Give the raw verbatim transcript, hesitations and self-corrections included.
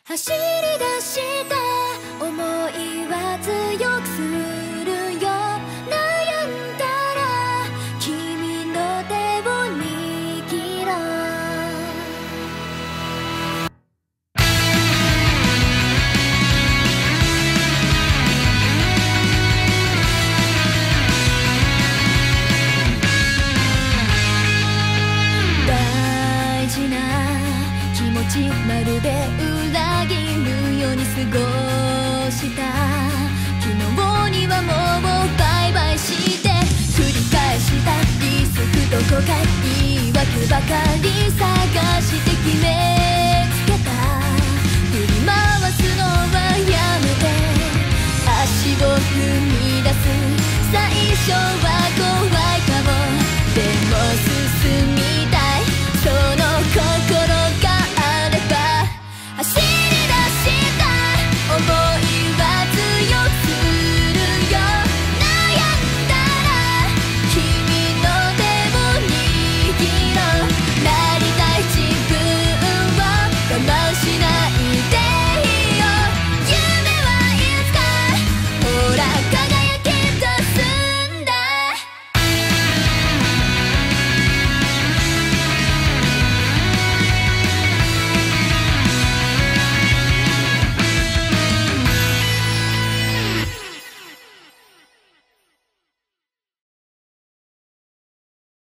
走り出した想いは強くするよ。悩んだら君の手を握ろう。大事な気持ちまるで裏切るように過ごした。昨日にはもうバイバイして繰り返したリスクと後悔言い訳ばかり探して決めつけた。振り回すのはやめて足を踏み出す最初は